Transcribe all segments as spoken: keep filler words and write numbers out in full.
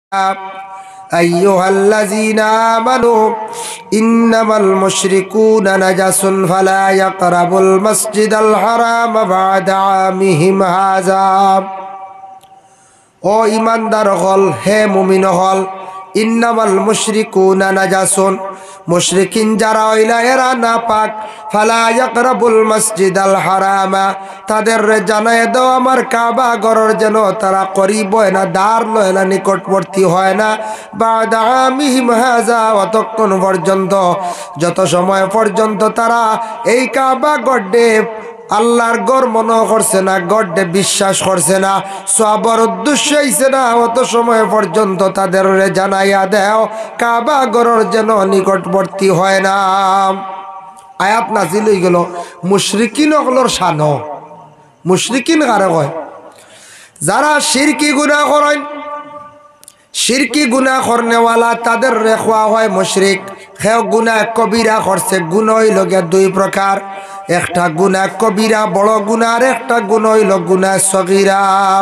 আইয়ুহাল্লাযীনা আমানু ইন্নামাল মুশরিকুনা নাজাসুন ফালা ইয়াকরাবুল মাসজিদাল হারাম বা'দা আমিহিম হাযা। ও ঈমানদার হল, হে মুমিন হল, ইন্নামাল মুশরিকুনা নাজাসুন, মুশরিকিন যারা হইলা এরা নাপাক, ফালা ইয়াকরাবুল মাসজিদাল হারামা, তাদের জানায় দাও আমার কাবা ঘরের যেন তারা করিব না, দ্বার লয় না, নিকটবর্তী হয় না, বা'দা আমিহিম হাযা, অতক্ষণ পর্যন্ত, যত সময় পর্যন্ত তারা এই কাবা গড়ে আল্লাহর গড় মনে করছে না, গড়ে বিশ্বাস করছে না, সবার উদ্দেশ্য হইছে না, অত সময় পর্যন্ত তাদের জানাইয়া দেও কাবা গড়ের যেন নিকটবর্তী হয় না। আয়াত নাজিল হয়ে গেল মুশরিকিন হলর শান। মুশরিকিন কারে কয়? যারা শিরকি গুনাহ করেন, শিরকি গুনাহ করনেওয়ালা তাদের রেখা হয় মুশরিক। হেও গুনাহ কবিরা করছে। গুনাহ হইল গিয়া দুই প্রকার, একটা গুনাহ কবিরা বড় গুনাহ, আর একটা গুনাহ হইল গুনাহ সগীরা।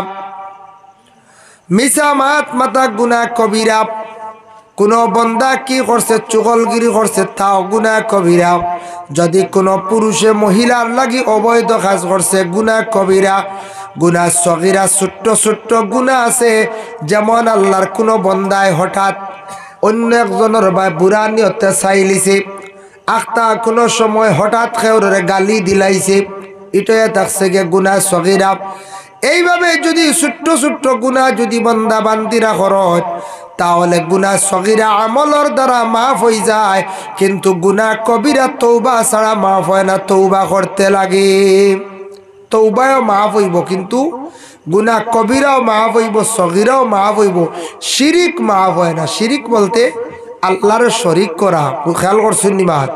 মিছা মাত মাতা গুনাহ কবিরা। কোন বন্দা কি করছে, চুগলগিরি করছে, তাও গুনাহ কবিরা। যদি কোন পুরুষে মহিলার লাগি অবৈধ কাজ করছে, গুনাহ কবিরা। গুনাহ সগীরা ছোট্ট ছোট্ট গুনাহ আছে, যেমন আল্লাহর কোন বন্দায় হঠাৎ অন্য একজনের বা বুড়া নিয়তে চাইলিছে, আখতা কোনো সময় হঠাৎ খেউরে গালি দিলাইছে, এটাই থাকছে গে গুনাহ সগীরা। এইভাবে যদি ছোট্ট ছোট্ট গুনাহ যদি বান্দা বান্দিরা করে, তাহলে গুনাহ সগীরা আমলের দ্বারা মাফ হয়ে যায়, কিন্তু গুনাহ কবিরা তওবা ছাড়া মাফ হয় না, তওবা করতে লাগে। তওবাও মাফ হইব, কিন্তু গুনাহ কবিরাও মাফ হইব, সগীরাও মাফ হইব, শিরিক মাফ হয় না। শিরিক বলতে আল্লাহর শরীক করা। খেয়াল করছেন নি? মাত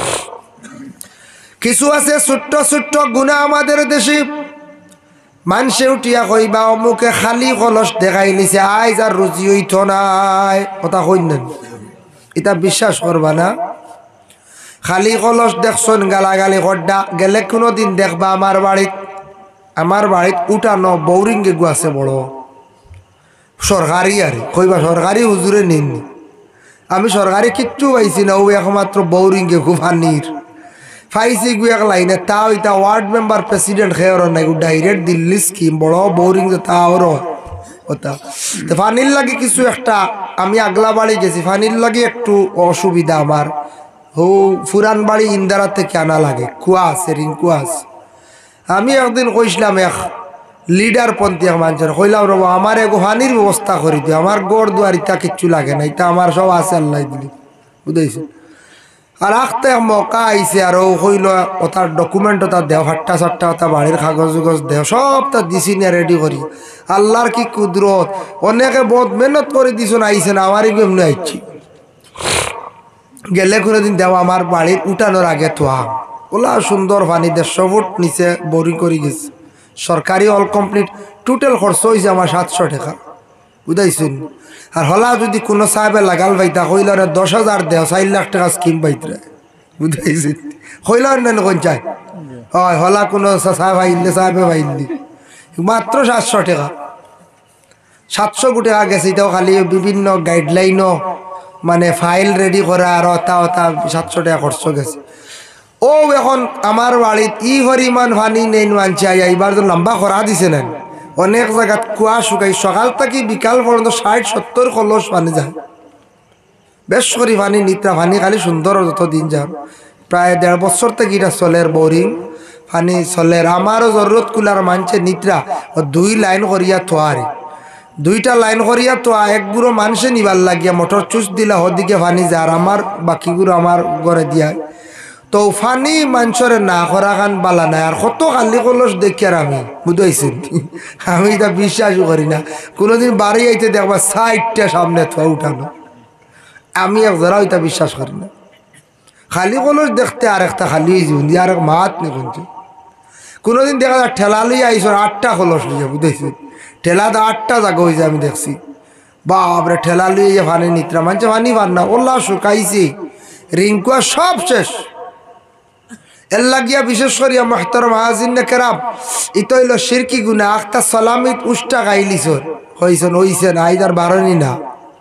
কিছু আছে ছোট্ট ছোট্ট গুনাহ আমাদের দেশে মানুষে উঠিয়া কইবা অমুকে খালি কলস দেখাই নিছে, আইজ আর রুজি হইত নাই, কথা কইলেন, এটা বিশ্বাস করবা না। খালি কলস দেখছন গালাগালি করডা গেলে কোনোদিন দেখবা আমার বাড়িত, আমার বাড়িত উঠানো বৌরিং গেগু আছে বড় সরকারি, আর কইবা সরকারি হুজুরে নিননি। আমি সরকারি কিচ্ছু পাইছি না, ও একমাত্র বৌরিং গেগু পানির ফাইসি গু এক লাইনে, তাও এটা ওয়ার্ড মেম্বার প্রেসিডেন্ট খেয়ে নাই, ডাইরেক্ট দিল্লি স্কিম বড় বোরিং, তাওর ওটা ফানির লাগে কিছু একটা। আমি আগলা বাড়ি গেছি, ফানির লাগে একটু অসুবিধা আমার। হো ফুরান বাড়ি ইন্দারা থেকে আনা লাগে, কুয়াশ রিং কুয়াশ। আমি একদিন কইসলাম এক লিডার পন্থী এক মানুষের, কইলাম রব আমার এগো ফানির ব্যবস্থা করে দিও, আমার গড় দুয়ার ইটা কিচ্ছু লাগে না, এটা আমার সব আছে আল্লাহ দিলি, বুঝাইছে। আর আখতে মকা আইছে, আর ও কইল ওটার ডকুমেন্ট ওটা দেও, হাট্টা সাট্টা ওটা বাড়ির কাগজ উগজ দেও, সব তা দিছি না রেডি করি। আল্লাহর কি কুদরত, অনেকে বহুত মেহনত করে দিছুন, আইছে না, আমারই এমনি আইছি। গেলে কোনোদিন দেওয়া আমার বাড়ির উঠানোর আগে তোয়া ওলা সুন্দর পানি দেড়শো ফুট নিচে বোরিং করে গেছে, সরকারি অল কমপ্লিট। টোটাল খরচ হয়েছে আমার সাতশো টাকা, বুঝাইছেন। আর হলা যদি কোনো সাহেবে লাগাল পাইতা কইল দশ হাজার দেহ, চার লাখ টাকা স্কিম পাইতে, বুঝাইছেন। কইল নেন কোন চাই, হয় হলা কোনো সাহেব আইলে সাহেবে পাইলি মাত্র সাতশো টাকা, সাতশো কোটি টাকা গেছে। এটাও খালি বিভিন্ন গাইডলাইনও মানে ফাইল রেডি করা, আর অতা অতা সাতশো টাকা খরচ গেছে। ও এখন আমার বাড়িত ই পরিমাণ পানি নেই মানছে, এইবার তো লম্বা করা দিছে নেন, অনেক জায়গাত কুয়া শুকাই, সকাল থেকে বিকাল পর্যন্ত ষাট সত্তর কলস পানি যায়, বেশ করি পানি নিত্রা পানি খালি সুন্দর যত দিন যান। প্রায় দেড় বছর থেকে এটা চলের বোরিং পানি চলের। আমারও জরুরত কুলার মানছে নিত্রা দুই লাইন করিয়া থোয়ারে, দুইটা লাইন করিয়া তো এক গুঁড়ো মানুষে নিবার লাগিয়া মোটর চুষ দিলা হদিকে পানি যায়, আর আমার বাকিগুলো আমার ঘরে দিয়া। তো ফানি মানুষরে না করা খান বালা নাই, আর কত খালি কলস দেখি আর আমি, বুঝাইছি। আমি এটা বিশ্বাসও করি না, কোনোদিন বাড়ি আইতে দেখবা সাইডটা সামনে থোয়া উঠানো, আমি এক যারা ওইটা বিশ্বাস করি না। খালি কলস দেখতে আর একটা খালি জীবন দিয়ে আর এক মাত নেই কোনছে। কোনোদিন দেখা যায় ঠেলা লইয়া আইস আটটা কলস লইয়া, বুঝাইছি। ঠেলা তো আটটা জায়গা হয়েছে, আমি দেখছি। বাপরে ঠেলা লইয়া ফানি নিত্রা মানছে, পানি পান না, ওল্লা শুকাইছে, রিঙ্কুয়া সব শেষ। এর লাগিয়া বিশেষ করিয়া মুহতারাম হাজিরিন কেরাম, ইতো হইল শিরকি গুনাহ। আখতা সালামিত উষ্টা গাইলিছ হইছেন হইছেন আইদার বারণি না,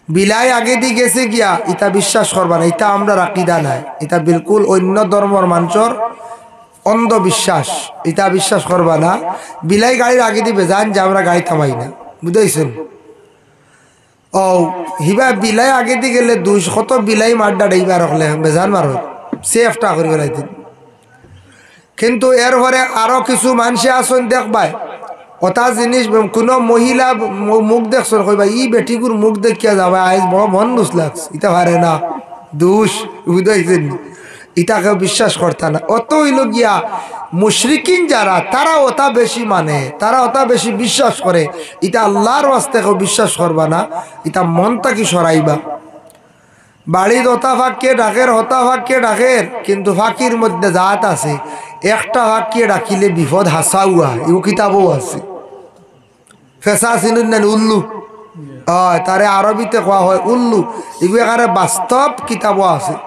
বিলাই আগে দি গেছে গিয়া ইটা বিশ্বাস করবা না, ইটা আমরা আকিদা নাই, এটা বিলকুল অন্য ধর্মর মানুষের অন্ধবিশ্বাস, এটা বিশ্বাস করবা না। বিলাই গাড়ির আগে দিবে জান যে আমরা গাড়ি থামাই না, বুঝাইছেন? ও হিবা বিলাই আগে দি গেলে দুই শত বিলাই মারডা এইবার হলে বেজান মার সেফটা করে বেড়াইতেন। কিন্তু এরপরে আরো কিছু মানুষে আসুন দেখবাই ওটা জিনিস, কোনো মহিলা মুখ দেখছেন কইবা ই বেটিগুর মুখ দেখিয়া যাবা আজ বড় মন দুষ লাগছে, ইটা পারে না দুষ, বুঝাইছেন? ইটাকে বিশ্বাস করতে না। অত হইল গিয়া মুশরিকিন যারা, তারা ওটা বেশি মানে, তারা ওটা বেশি বিশ্বাস করে। এটা আল্লাহর ওয়াস্তে কেউ বিশ্বাস করবা না, এটা মনটা কি সরাইবা। বাড়ির ওটা ফাঁকিয়ে ডাকের, হতা ফাঁকিয়ে ডাকের, কিন্তু ফাঁকির মধ্যে জাত আছে। একটা ফাঁকিয়ে ডাকিলে বিপদ হাসাউয়া, এও কিতাবও আছে। ফেসা চিনুন নেন উল্লু, হয় তারে আরবিতে কোয়া হয় উল্লু, এগুলো এখানে বাস্তব কিতাবও আছে।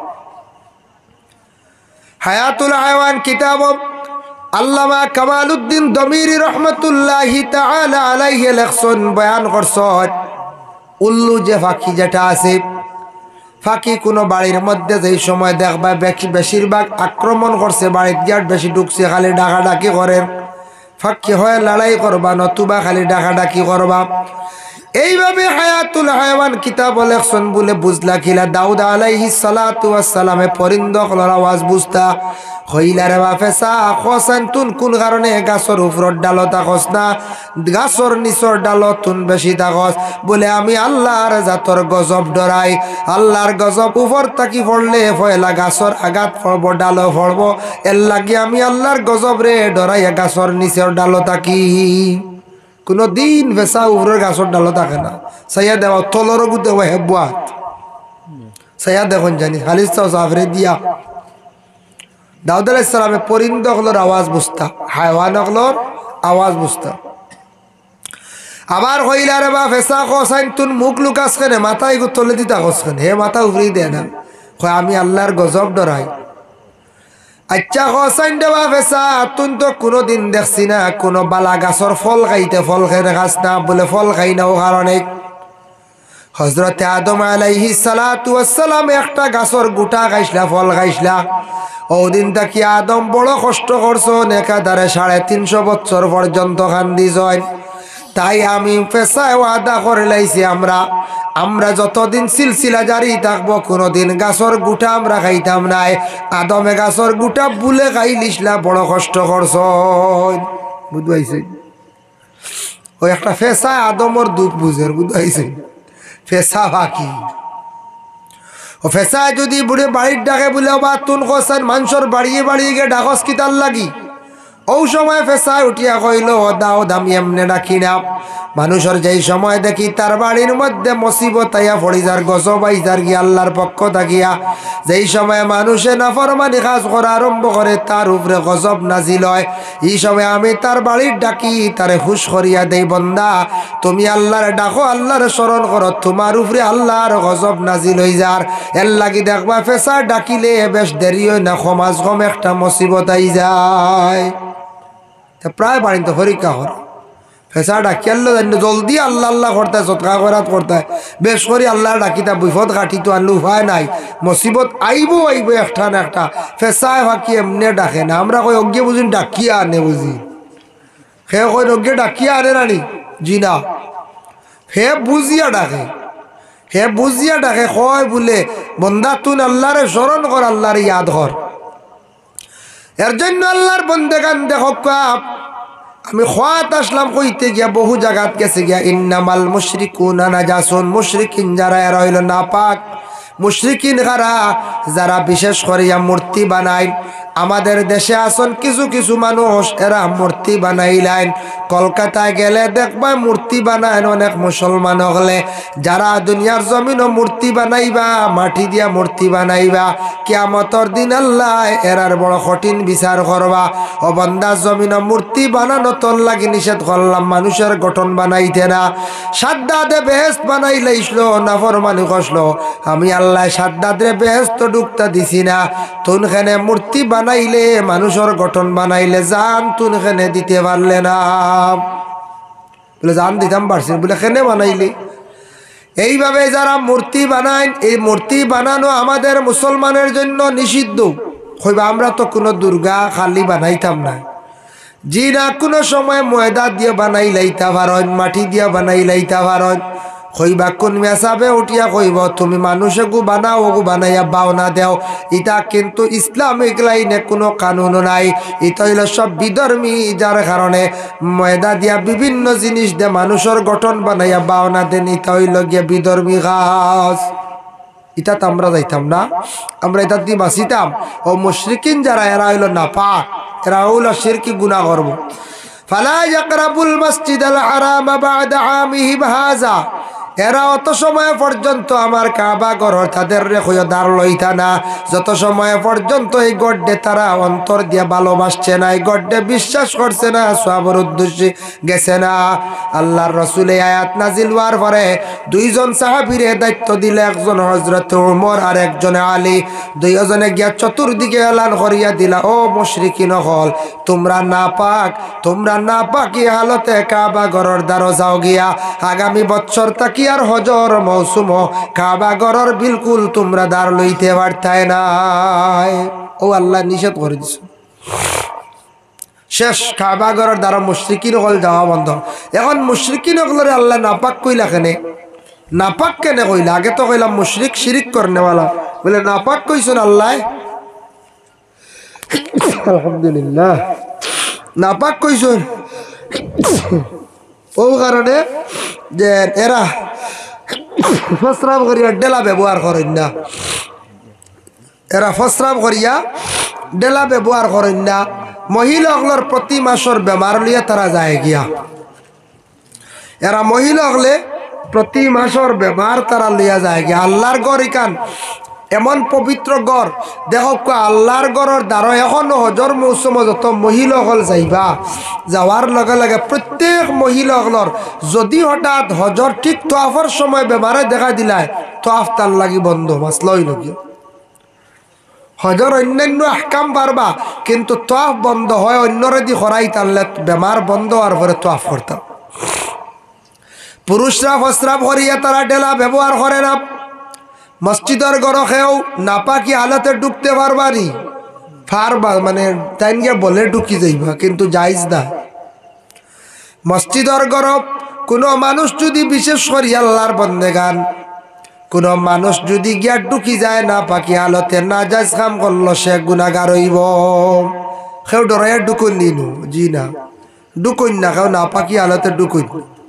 হায়াতুল হায়াওয়ান কিতাব আল্লামা কামালউদ্দিন দমিরি রহমতুল্লাহি তাআলা আলাইহি লেখছেন, বয়ান করছেন উল্লু যে ফাঁকি যেটা আছে, ফাঁকি কোনো বাড়ির মধ্যে যেই সময় দেখবা বেশিরভাগ আক্রমণ করছে, বাড়ির গিয়ার বেশি ঢুকছে, খালি ডাকাডাকি করেন, ফাঁকি হয় লড়াই করবা, নতুবা খালি ডাকাডাকি করবা। এইভাবে হায়াতুল হায়াওয়ান কিতাব লেখছেন বলে বুঝলা কিলা দাউদ আলাইহিস সালাতু ওয়াস সালামে পরিন্দকলর আওয়াজ বুঝতা হইলারে বাফেসা খসান তুন কোন কারণে গাছর উপর ডাল থাকস না, গাছর নিচর ডাল তুন বেশি থাকস, বলে আমি আল্লাহর জাতর গজব ডরাই, আল্লাহর গজব উপর তাকি পড়লে ফয়লা গাছর আঘাত পড়ব, ডাল পড়ব, এর লাগি আমি আল্লাহর গজব রে ডরাই গাছর নিচর ডাল থাকি। কোনো দিন ভেসা উপরের গাছর ডালো থাকে না, সাইয়া দেওয়া তলর গুতে হেবাত সাইয়া দেখুন জানি খালিস সাফরে দিয়া দাউদ আলাইহিস সালামে পরিন্দ হলোর আওয়াজ বুঝতা, হায়ওয়ান হলোর আওয়াজ বুঝতা। আবার হইলারে বা ফেসা কসাইন তুন মুখ লুকাস কেনে, মাথায় গু তলে দিতা কস কেন, হে মাথা উফরি দেয় না, কয় আমি আল্লাহর গজব ডরাই। আচ্ছা হোসাইন দেওয়া ফেসা তুন তো কোনোদিন দেখছি না কোনো বালা গাছর ফল খাইতে, ফল খাইতে গাছ না, বলে ফল খাই না ও কারণে হজরতে আদম আলাইহিস সালাতু ওয়াস সালাম একটা গাছর গোটা খাইছলা, ফল খাইছলা। ওদিন তাকি আদম বড় কষ্ট করছো, একাধারে সাড়ে তিনশো বছর পর্যন্ত কান্দি যায়। তাই আমি পেশায় ওয়াদা করে লাইছি, আমরা আমরা যতদিন সিলসিলা জারি থাকবো কোনোদিন গাছর গুটা আমরা খাইতাম নাই। আদমে গাছর গুটা বুলে খাই লিসলা, বড় কষ্ট করছ, বুঝবাইছে? ওই একটা ফেসায় আদমর দুঃখ বুঝের, বুঝবাইছে? ফেসা বাকি ও ফেসায় যদি বুড়ে বাড়ির ডাকে বলে বা তুন কসান মানুষের বাড়িয়ে বাড়িয়ে গিয়ে ডাকস কিতার লাগি, ও সময় ফেসায় উঠিয়া কইল ও দাও দামি এমনে ডাকি না। মানুষের যেই সময় দেখি তার বাড়ির মধ্যে মুসিবত আইয়া পড়ি যার গজব আইজার গিয়া আল্লাহর পক্ষ থাকিয়া, যেই সময় মানুষে নাফরমানি কাজ করা আরম্ভ করে তার উপরে গজব নাজিল হয়, এই সময় আমি তার বাড়ির ডাকি তারে হুশ করিয়া দেই, বন্দা তুমি আল্লাহর ডাকো, আল্লাহর স্মরণ করো, তোমার উপরে আল্লাহর গজব নাজিল হই যার। এর লাগি দেখবা ফেসা ডাকিলে বেশ দেরি হয় না, সমাজ কম একটা মুসিবত আই যায়। প্রায় বাড়িতে হরিকা হর ফেসা ডাকি আল্লাহ জলদি আল্লাহ আল্লাহ করতে সৎকা করাত করতে, বেশ করি আল্লাহ ডাকিতা বিপদ কাটি তো আনলে উপায় নাই, মুসিবত আইব আইব একটা না একটা। ফেসায় ফাঁকি এমনি ডাকে না, আমরা কই অজ্ঞে বুঝি ডাকিয়া আনে, বুঝি সে কই অজ্ঞে ডাকিয়া আনে রানি, জি না, হে বুঝিয়া ডাকে, হে বুঝিয়া ডাকে, কয় বলে বন্দা তুন আল্লাহরে স্মরণ কর, আল্লাহরে ইয়াদ কর। এর জন্য আল্লাহর বন্দেগান দেখো, আমি খাত আসলাম কইতে গিয়া বহু জায়গাত গেছে গিয়া, ইন্নামাল মুশরিকুনা নাজাসুন, মুশরিকিন যারা এরা হইল নাপাক। মুশরিকিন কারা? যারা বিশেষ করিয়া মূর্তি বানায়। আমাদের দেশে আসন কিছু কিছু মানুষ এরা মূর্তি বানাইলেন, কলকাতায় গেলে দেখবা মূর্তি বানায় অনেক মুসলমান হলে। যারা দুনিয়ার জমিনও মূর্তি বানাইবা, মাটি দিয়া মূর্তি বানাইবা, কিয়ামতের দিন আল্লাহ এরার বড় কঠিন বিচার করবা। ও বান্দা জমিন মূর্তি বানানো তোর লাগি নিষেধ করলাম, মানুষের গঠন বানাইতে না। সাদ্দাদে বেহেস্ত বানাইলে ইসলো নাফরমানি কসলো, আমি আল্লাহ সাদ্দাদরে বেহেস্ত ঢুকতে দিছি না। তুনখানে মূর্তি বানাইলে, মানুষের গঠন বানাইলে জান তুনখানে দিতে পারলে না, বলে জান দিতাম পারছি, বলে খেনে বানাইলে এইভাবে যারা মূর্তি বানায়, এই মূর্তি বানানো আমাদের মুসলমানের জন্য নিষিদ্ধ। কইবা আমরা তো কোনো দুর্গা খালি বানাইতাম না। জি না, কোনো সময় ময়দা দিয়ে বানাই লাইতা পারেন, মাটি দিয়া বানাই লাইতা পারেন। কইবা কোন মেসাবে উঠিয়া কইব তুমি মানুষে গু বানাও, গু বানাইয়া বাওনা দেও। ইটা কিন্তু ইসলামিক লাইনে কোনো কানুন নাই। ইটা হইল সব বিধর্মী, যার কারণে ময়দা দিয়া বিভিন্ন জিনিস দিয়ে মানুষের গঠন বানাইয়া বাওনা দেন। ইটা হইল গিয়া বিধর্মী কাজ। ইটা তো আমরা যাইতাম না, আমরা এটা দিয়ে বাঁচিতাম। ও মুশরিকিন যারা, এরা হইল নাপাক, এরা হইল শিরকি গুনাহ করব। ফালা ইয়াকরাবুল মাসজিদাল হারাম বা'দা আমিহিম হাযা, এরা অত সময় পর্যন্ত আমার কাবা ঘর তাদের রেখে দাঁড় লইতা না, যত সময় পর্যন্ত এই গড্ডে তারা অন্তর দিয়ে ভালোবাসছে না, এই গড্ডে বিশ্বাস করছে না, সওয়াবের উদ্দেশ্যে গেছে না। আল্লাহর রাসূল এই আয়াত নাজিল হওয়ার পরে দুইজন সাহাবীরে দায়িত্ব দিলে, একজন হযরত ওমর আর একজন আলী। দুইজনে গিয়া চতুর্দিকে এলান করিয়া দিলা, ও মুশরিকিন হল, তোমরা নাপাক, তোমরা নাপাকি হালতে কাবা ঘরের দ্বারো যাও গিয়া। আগামী বছর তাকি আর হজর মৌসুম, কাবা ঘরের বিলকুল তোমরা দ্বার লইতে পারতাই নাই। ও আল্লাহ নিষেধ করে দিছে। শেষ, কাবা ঘরের দ্বারা মুশরিকিন হল যাওয়া বন্ধ। এখন মুশরিকিন হলের আল্লাহ নাপাক কইলা কেনে? নাপাক কেনে কইলা? আগে তো কইলাম মুশরিক, শিরিক করনেওয়ালা, বলে নাপাক কইছেন আল্লাহ। আলহামদুলিল্লাহ, নাপাক কইছেন ও কারণে যে এরা ফসরাব করিয়া ডেলা ব্যবহার করেন না, এরা ফসরাব করিয়া ডেলা ব্যবহার করেন না। মহিলাগুলোর প্রতি মাসের বেমার লিয়ে তারা যায় গিয়া, এরা মহিলা হলে প্রতি মাসের বেমার তারা লিয়া যায় গিয়া। আল্লাহর গড় ইকান এমন পবিত্র গড়, দেখো আল্লাহর গড়ের দ্বারা এখনো হজর মৌসুম যত মহিলা হল যাইবা, যাওয়ার লগে লগে প্রত্যেক মহিলা হলর যদি হঠাৎ হজর ঠিক তোয়াফর সময় বেমারে দেখা দিলায়, তোয়াফ তার লাগি বন্ধ, মাসলই লগি। হজর অন্যান্য আহকাম পারবা, কিন্তু তোয়াফ বন্ধ হয়, অন্যরে দি হরাই তাহলে বেমার বন্ধ হওয়ার পরে তোয়াফ করতাম। পুরুষরা ফসরাব করিয়া তারা ডেলা ব্যবহার করে না। মসজিদের গড়েও নাপাকি হালতে ঢুকতে পারবানি, পারবা মানে তাই গিয়ে বলে ঢুকি যাইবা, কিন্তু যাইজ না। মসজিদের গড় কোনো মানুষ যদি বিশেষ করি আল্লাহর বন্দেগান, কোনো মানুষ যদি গিয়া ঢুকি যায় না পাকি হালতে, না যাইজ কাম করলো, সে গুনাহগার হইব। সেও ডরাইয়া ঢুকুন নিনু, জি না, ঢুকুন না, কেউ না পাকি হালতে ঢুকুন।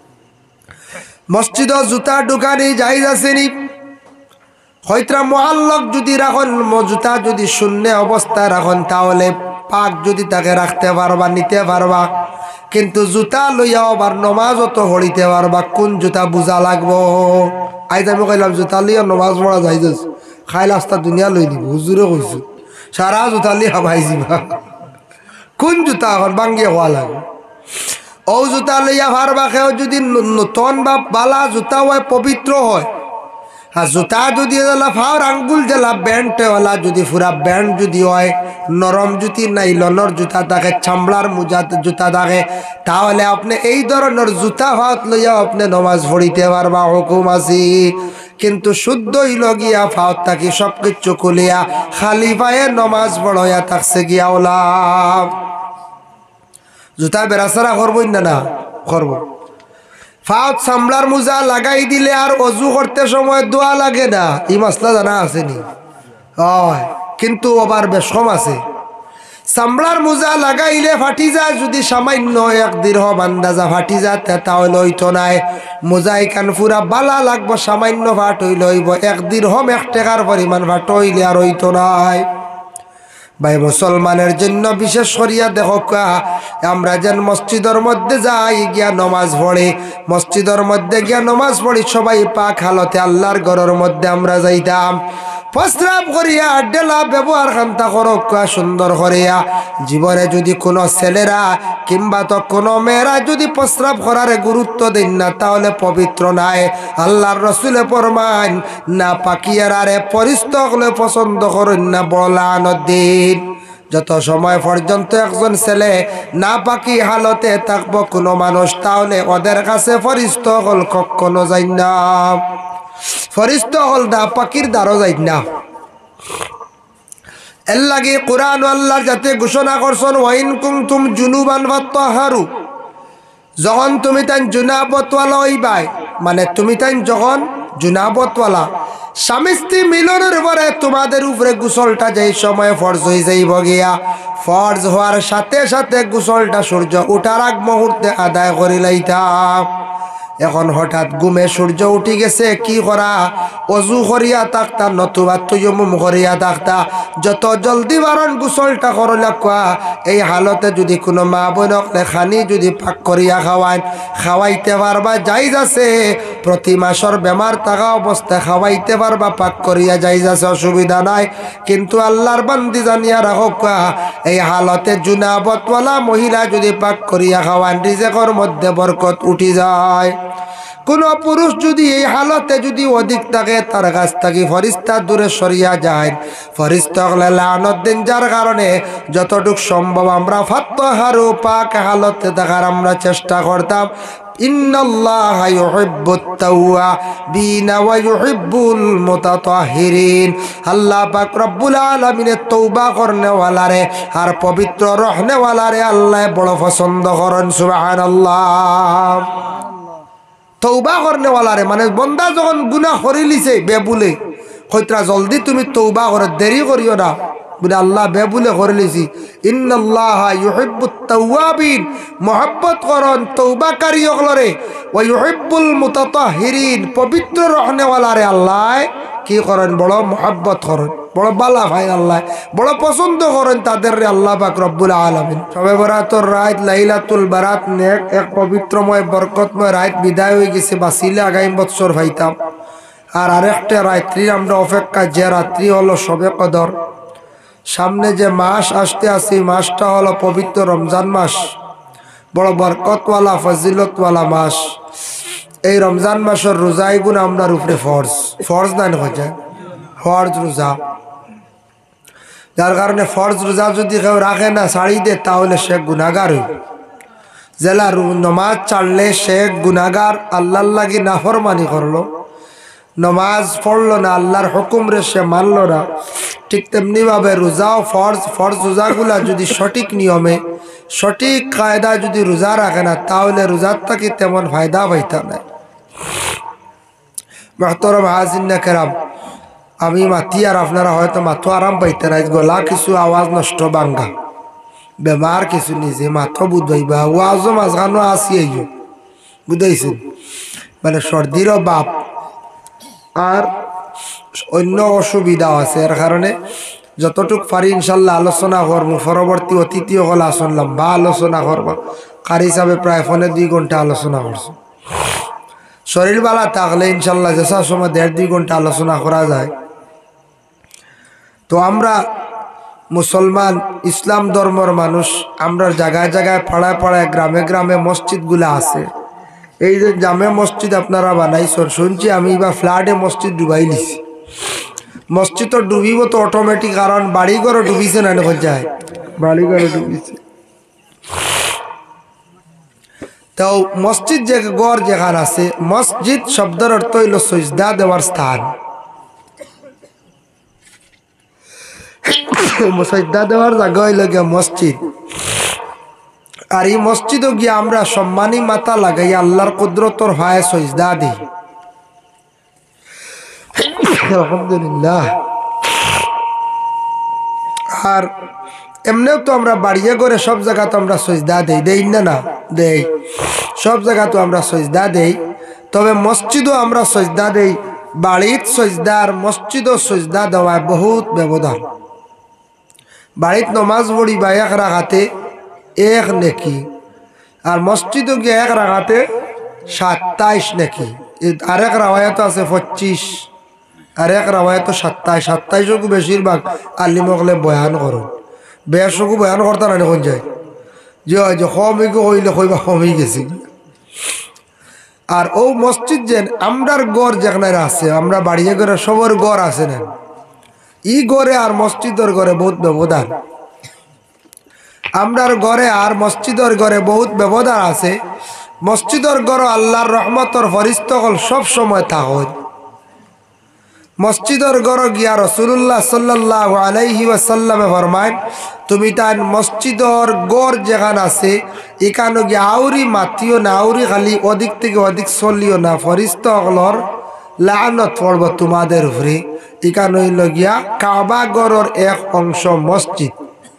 মসজিদ জুতা ঢুকানি যাইজ আসেনি। হয়তরা মোহাল্লক যদি রাখন, জুতা যদি শূন্য অবস্থায় রাখন, তাহলে পাক যদি তাকে রাখতে পারবা, নিতে পারবা, কিন্তু জুতা লইয়া আবার নমাজও তো হড়িতে পারবা। কোন জুতা বুঝা লাগবো? আইজ আমি কইলাম জুতা লইয়া নমাজ পড়া যাইজ, খাই রাস্তা দুনিয়া লই দিব, হুজুরে কইছো সারা জুতা লিয়া ভাই যাবা। কোন জুতা এখন বাঙ্গিয়ে হওয়া লাগবে? ও জুতা লইয়া পারবা। কেউ যদি নতুন বা বালা জুতা হয়, পবিত্র হয়, আর জুতা যদি ফাওয়ার আঙ্গুল জেলা ব্যান্ডওয়ালা যদি পুরা ব্যান্ড যদি হয়, নরম জুতি নাইলনের জুতা থাকে, চামড়ার মোজা জুতা থাকে, তাহলে আপনি এই ধরনের জুতা ফাওয়াত লইয়া আপনি নমাজ পড়িতে পারবা, হুকুম আছে। কিন্তু শুদ্ধ হইল গিয়া ফাওয়াত থাকি সব কিছু খুলিয়া খালি পায়ে নমাজ পড়াইয়া থাকছে গিয়া ওলা জুতা বেড়াচারা করবই না, না করবো। ফাওয়াত চামড়ার মোজা লাগাই দিলে আর অজু করতে সময় দোয়া লাগে না, এই মাসলা জানা আসেনি? হয়, কিন্তু আবার বেশ কম আছে। চামড়ার মোজা লাগাইলে ফাটি যায়, যদি সামান্য এক দিরহম আন্দাজা ফাটি যায় তাহলে হইতো নাই। মোজা এখান পুরা বালা লাগবো, সামান্য ফাট হইলে হইব, এক দিরহম এক টাকার পরিমাণ ফাট হইলে আর হইতো নাই। ভাই মুসলমানের জন্য বিশেষ করিয়া দেখো, আমরা যেন মসজিদের মধ্যে যাই গিয়া নমাজ পড়ি, মসজিদের মধ্যে গিয়া নমাজ পড়ি, সবাই পাক হালতে আল্লাহর ঘরের মধ্যে আমরা যাইতাম। প্রস্রাব করিয়া ডেলা ব্যবহার খান্তা করো সুন্দর করিয়া। জীবনে যদি কোনো ছেলেরা কিংবা তো কোনো মেয়েরা যদি প্রস্রাব করার গুরুত্ব দেন না, তাহলে পবিত্র নাই। আল্লাহর রসুলে ফরমান, না পাকিয়ারে পরিস্থ হলে পছন্দ করেন না, বলানোর দিন। যত সময় পর্যন্ত একজন ছেলে না পাকি হালতে থাকবো কোনো মানুষ, তাহলে ওদের কাছে ফরিস্ত হল কখনো যাই না। ফরিস্তা হল দা পাকির দ্বারও যাই না এর লাগে কোরআন আল্লাহ যাতে ঘোষণা করছেন ওয়াইন কুনতুম জুনুবান ফাত্তাহারু যখন তুমি তাই জুনাবতওয়ালা হইবাই মানে তুমি তাই যখন জুনাবতওয়ালা স্বামী স্ত্রী মিলনের পরে তোমাদের উপরে গোসলটা যেই সময় ফরজ হয়ে যাইব গিয়া ফরজ হওয়ার সাথে সাথে গোসলটা সূর্য ওঠার আগ মুহূর্তে আদায় করে লাইতাম এখন হঠাৎ ঘুমে সূর্য উঠি গেছে কি করা অজু করিয়া থাকতা নতুবা তুয়ুম করিয়া থাকতা যত জলদি বারণ গোসলটা করলা কোয়া এই হালতে যদি কোনো মা বোনক লেখানি যদি পাক করিয়া খাওয়ায় খাওয়াইতে পারবা যাইজ আছে প্রতি মাসের বেমার থাকা অবস্থায় খাওয়াইতে পারবা পাক করিয়া যাইজ আছে অসুবিধা নাই কিন্তু আল্লাহর বান্দি জানিয়া রাখো কোয়া এই হালতে জুনাবতওয়ালা মহিলা যদি পাক করিয়া খাওয়ান রিজেকের মধ্যে বরকত উঠি যায় কোন পুরুষ যদি এই হালতে যদি অধিক থাকে তার কাছ থেকে ফরিস্তা দূরে সরিয়া যায় ফরিস্তা লানত দিন যার কারণে যতটুকু সম্ভব আমরা ফাত্তাহারু পাক হালতে থাকার আমরা চেষ্টা করতাম ইন্নাল্লাহা ইউহিব্বুত তাওয়াবিন ওয়া ইউহিব্বুল মুতাতাহহিরিন আল্লাহ পাক রব্বুল আলামিনের তওবা করনে ওয়ালারে আর পবিত্র রহনে ওয়ালারে আল্লাহ বড় পছন্দ করেন সুবহানাল্লাহ তৌবা করনে ওয়ালারে মানে বন্দা যখন গুনাহ করে লিছে বেবুলে কইতরা জলদি তুমি তৌবা করে দেরি করিও না বলে আল্লাহ বেবুলে করে লিছি ইন্নাল্লাহা ইউহিব্বুত তাওয়াবিন মুহাব্বত করন তৌবাকারী হলরে ওয়া ইউহিব্বুল মুতাতাহহিরিন পবিত্র রহনে ওয়ালারে আল্লাহ কি করেন বড় মুহাব্বত করেন বড় বালা ভাই আল্লাহ বড় পছন্দ করেন তাদের আল্লাহ পাক রব্বুল আলামিন শবে বরাতর রাত লাইলাতুল বারাত নেক এক পবিত্রময় বরকতময় রাত বিদায় হয়ে গেছে বাসিলে আগামী বছর ভাইতাম আর আরেকটা রাত্রি আমরা অপেক্ষা যে রাত্রি হলো শবে কদর সামনে যে মাস আসতে আসে মাসটা হলো পবিত্র রমজান মাস বড় বরকতওয়ালা ফজিলতওয়ালা মাস এই রমজান মাসের রোজাই গুণ আমরা উপরে ফরজ ফরজ না হয়ে ফরজ রোজা যার কারণে ফরজ রোজা যদি কেউ রাখে না ছাড়ি দে তাহলে সে গুনাহগার হইব জেলা নমাজ ছাড়লে সে গুনাহগার আল্লাহর লাগি নাফরমানি করলো নমাজ পড়লো না আল্লাহর হুকুম রে সে মানলো না ঠিক তেমনি ভাবে রোজাও ফরজ ফরজ রোজাগুলা যদি সঠিক নিয়মে সঠিক কায়দা যদি রোজা রাখে না তাহলে রোজার থেকে তেমন ফায়দা পাইতাম না মুহতারাম হাজিরিন কেরাম আমি মাতি আর আপনারা হয়তো মাথো আরাম পাইতে না গলা কিছু আওয়াজ নষ্ট বাঙ্গা বেমার কিছু নিজে মাথো বুঝাইবা ওয়াজও মাঝখানো আসি আইও বুঝাইছেন মানে সর্দিরও বাপ আর অন্য অসুবিধা আছে এর কারণে যতটুক পারি ইনশাল্লাহ আলোচনা করবো পরবর্তী অতিথি হল আসলাম বা আলোচনা করবো কার হিসাবে প্রায় ফোনে দুই ঘন্টা আলোচনা করছো শরীর বালা থাকলে ইনশাল্লাহ যেসা সময় দেড় দুই ঘন্টা আলোচনা করা যায় তো আমরা মুসলমান ইসলাম ধর্মের মানুষ আমরা জায়গায় জায়গায় পাড়ায় পাড়ায় গ্রামে গ্রামে মসজিদগুলো আছে এই যে জামে মসজিদ আপনারা বানাইছেন শুনছি আমি বা ফ্লাডে মসজিদ ডুবাই নিছি মসজিদ তো ডুবিব তো অটোমেটিক কারণ বাড়িঘরও ডুবিছে না এখন যায় বাড়িঘরও ডুবিছে তো মসজিদ যে গড় যেখানে আছে মসজিদ শব্দের অর্থ হইল সিজদা দেওয়ার স্থান সিজদা দেওয়ার জায়গা হইল গিয়া মসজিদ আর এই মসজিদও গিয়ে আমরা সম্মানী মাথা লাগাই আল্লাহর কুদরতর হয় সিজদা দিই আলহামদুলিল্লাহ আর এমনিও তো আমরা বাড়িয়ে করে সব জায়গা তো আমরা সিজদা দেই দেই না না দেই সব জায়গা তো আমরা সিজদা দেই তবে মসজিদও আমরা সিজদা দেই বাড়িত সিজদা আর মসজিদও সিজদা দেওয়ায় বহুত ব্যবধান বাড়িত নমাজ পড়ি বা এক রাখাতে এক নেকি আর মসজিদও গিয়ে এক রাখাতে সাতাইশ নেকি আরেক রাওয়ায়াত আছে পঁচিশ আর এক রাওয়ায়াত সাতাইশ সাতাইশকু বেশিরভাগ আলিমকলে বয়ান করুন বেশকু বয়ান করতে না এখন যায় যে যে কমিকে হইলে কইবা কমই গেছি আর ও মসজিদ যে আমরার গড় যেখানে আছে আমরা বাড়িয়ে করে সবর গড় আছে না ই গড়ে আর মসজিদের গড়ে বহুত ব্যবধান আমরার গড়ে আর মসজিদের গড়ে বহুত ব্যবধান আছে মসজিদের গড় আল্লাহর রহমতর ফরিস্ত হল সব সময় থাক মসজিদর ঘর গিয়া রাসূলুল্লাহ সাল্লাল্লাহু আলাইহি ওয়াসাল্লামে ফরমায় তুমি তাই মসজিদর গড় যেখান আছে এখানে গিয়া আউরি মাতিও না, আউরি খালি অধিক থেকে অধিক চলিও না, ফরিস্তা হলর লানত পড়ব তোমাদের উপরে। এখানে হইল গিয়া কাবা গড়ের এক অংশ মসজিদ।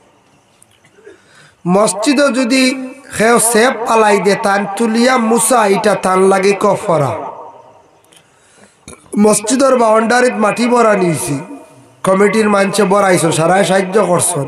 মসজিদও যদি সেও সেপ পালাই দে তান তুলিয়া মুসা এটা তান লাগে কফরা। মসজিদের বাউন্ডারিত মাটি বরা নিয়েছি, কমিটির মানুষে বরাইছ, সারাই সাহায্য করছেন,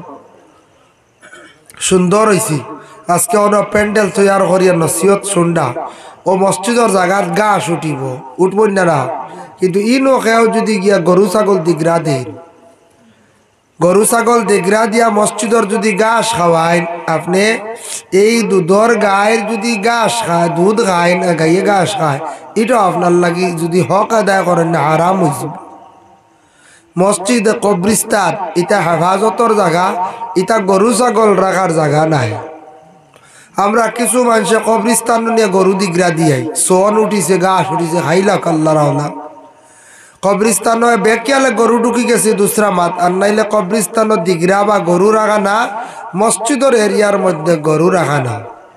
সুন্দর হয়েছি। আজকে অন প্যান্ডেল তৈয়ার করিয়া নসিহত শুনডা ও মসজিদের জায়গার গাছ উঠিব উঠব না, কিন্তু ইনো খেয়াও যদি গিয়া গরু ছাগল দিগরা দেন, গরু ছাগল দিগরা দিয়া মসজিদের যদি ঘাস খাওয়াইন, আপনি এই দুধর গায়ের যদি ঘাস খায়, দুধ খায় না গাইয়ে ঘাস খায়, এটা আপনার লাগি যদি হক আদায় করেন না হারাম হয়েছে। মসজিদ কবরিস্তান এটা হেফাজতর জায়গা, এটা গরু ছাগল রাখার জায়গা নাই। আমরা কিছু মানুষে কবরিস্তান নিয়ে গরু দিগরা দিয়াই, সোন উঠিছে, ঘাস উঠিছে, খাইলা কাল্লা রাওনা। কবরিস্তান বেকিয়ালে গরু ঢুকি গেছে দুসরা মাত, আর নাইলে কবরিস্তান দিগরা বা গরু রাখা না, মসজিদের এরিয়ার মধ্যে গরু রাখা না।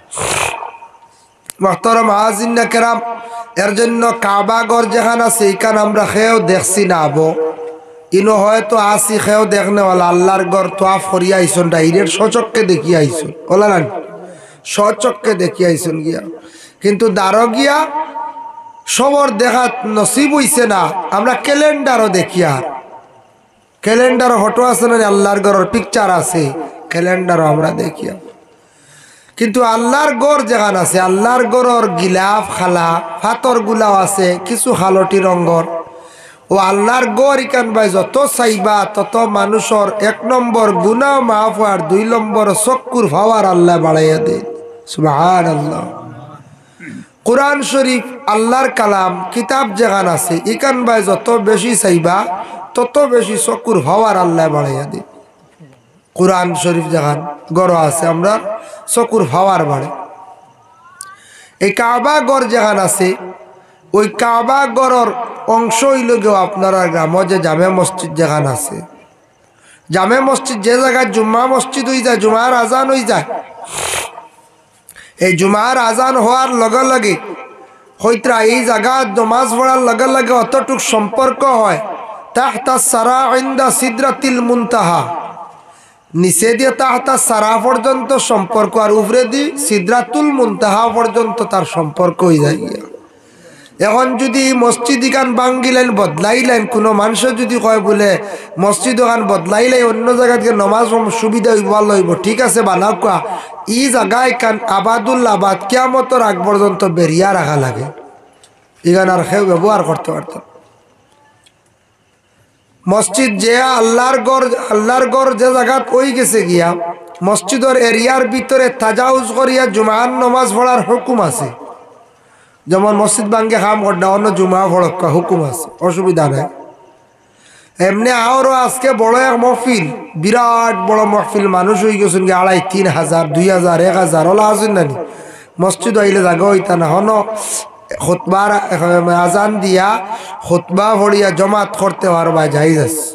মুহতারাম হাজিরিন কেরাম, এর জন্য কাবা ঘর যেখানে আছে এইখান আমরা খেয়েও দেখছি না আবো, ইনো হয়তো আসি খেয়েও দেখনে ওলা আল্লাহর ঘর তো আফ করিয়া আইসন, ডাইরেক্ট সচককে দেখি আইসন, ওলা না সচককে দেখি আইসন গিয়া, কিন্তু দাঁড় গিয়া সবর দেখা নসিব হইছে না। আমরা ক্যালেন্ডারও দেখি, আর ক্যালেন্ডারও ফটো আছে না, আল্লাহর ঘরের পিকচার আছে, ক্যালেন্ডারও আমরা দেখি, কিন্তু আল্লাহর গড় যেখান আছে, আল্লাহর গড়ের গিলাফ খালা ফাতর গুলাও আছে কিছু খালটি রঙর। ও আল্লাহর গড় ইকান ভাই যত চাইবা তত মানুষের এক নম্বর গুনাহ মাফ আর দুই নম্বর চক্কুর ভাওয়ার আল্লাহ বাড়াইয়া দেন। সুবহানাল্লাহ। কোরআন শরীফ আল্লাহর কালাম কিতাব যেখান আছে ইকান ভাই যত বেশি চাইবা তত বেশি চক্কুর ভাওয়ার আল্লাহ বাড়াইয়া দেন। কোরআন শরীফ যেখান গড় আছে আমরা চকুর ভাওয়ার বাড়ে। এই কাবা গড় যেখান আছে ওই কাবা গড়ের অংশ হইল গেও আপনারা গ্রামে যে জামে মসজিদ যেখান আছে, জামে মসজিদ যে জায়গায় জুম্মা মসজিদ হয়ে যায়, জুমার আজান হয়ে যায়, এই জুমার আজান হওয়ার লগে লগে হইত্রা এই জায়গা নমাজ পড়ার লগে লগে অতটুক সম্পর্ক হয় তাহতা সারা ইনদা সিদরাতিল মুনতাহা, নিচে দিয়ে তাহতা সারা পর্যন্ত সম্পর্ক, আর উপরে দিয়ে সিদরাতুল মুনতাহা পর্যন্ত তার সম্পর্ক হয়ে যায়। এখন যদি মসজিদ ইখান বাঙ্গিলেন বদলাইলেন, কোনো মানুষের যদি কয় বলে মসজিদ ওখান বদলাইলে অন্য জায়গাতে নমাজ সুবিধা হইব ভালো হইব, ঠিক আছে বানাও, কোয়া ই জায়গায় কান আবাদুল আবাদ কিয়ামতর আগ পর্যন্ত বেরিয়া রাখা লাগে, এখান আর কেউ ব্যবহার করতে পারতাম। মসজিদ যে আল্লাহর গড়, আল্লাহর গড় যে জায়গা ওই গেছে গিয়া মসজিদের এরিয়ার ভিতরে তাজাউজ করিয়া জুমার নমাজ পড়ার হুকুম আছে। যেমন মসজিদ ভাঙ্গে খাম করনা অন্য জুমা পড়া হুকুম আছে, অসুবিধা নাই। এমনি আরও আজকে বড় এক মহফিল, বিরাট বড় মহফিল, মানুষ হয়ে গেছেন গিয়ে আড়াই তিন হাজার দুই হাজার এক হাজার ওলা আসেন নানি, মসজিদ আইলে জাগা হইতা না, হন খুতবার আজান দিয়া খুতবা ভরিয়া জমাত করতে পারবা জায়েজ আছে।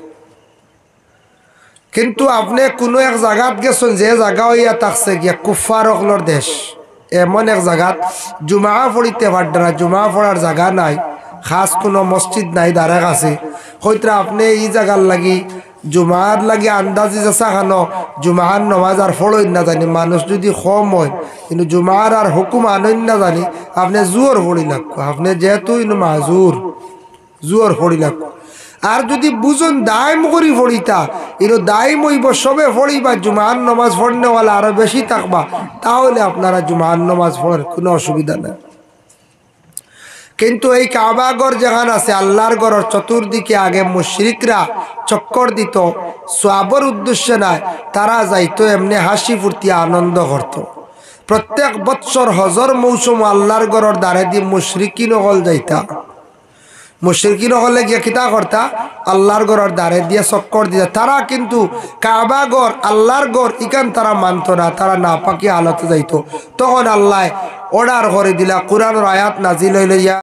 কিন্তু আপনি কোনো এক জায়গাত গেছেন যে জায়গা হইয়া থাকছে গিয়া কুফার অকলর দেশ, এমন এক জায়গাত জুমা পড়িতে পারত না, জুমা পড়ার জায়গা নাই, খাস কোনো মসজিদ নাই দ্বারা কাছে, হয়তো আপনি এই জায়গার লাগি জুমার লাগি আন্দাজি যাচা খানো জুমার নমাজ আর ফড়ই না জানি, মানুষ যদি কম হয় কিন্তু জুমার আর হুকুম আনই না জানি, আপনি জোর ফড়ি লাগবো, আপনি যেহেতু মাজুর জোর ফড়ি লাগবো। আর যদি বুঝুন দায়ম করি ফড়িতা এর দায়ম হইব সবে ফড়িবা, জুমার নমাজ ফড়নেওয়ালা আরো বেশি থাকবা, তাহলে আপনারা জুমার নমাজ পড়ার কোনো অসুবিধা নেই। কিন্তু এই কাবা ঘর যেখান আছে আল্লাহর ঘরের চতুর্দিকে আগে মুশরিকরা চক্কর দিত, সওয়াবের উদ্দেশ্যে নাই, তারা যাইতো এমনি হাসি ফুর্তি আনন্দ করত। প্রত্যেক বৎসর হজর মৌসুম আল্লাহর ঘরের দ্বারে দিয়ে মুশরিকিন হল যাইতা, মুশরিকিন হলে গিয়ে কিতা করতা আল্লাহর ঘরের দ্বারে দিয়ে চক্কর দিতা। তারা কিন্তু কাবা ঘর আল্লাহর ঘর ইকান তারা মানত না, তারা না পাকি হালতে যাইতো। তখন আল্লাহ অর্ডার করে দিলা, কোরআনের আয়াত নাজিল হইল, ইয়া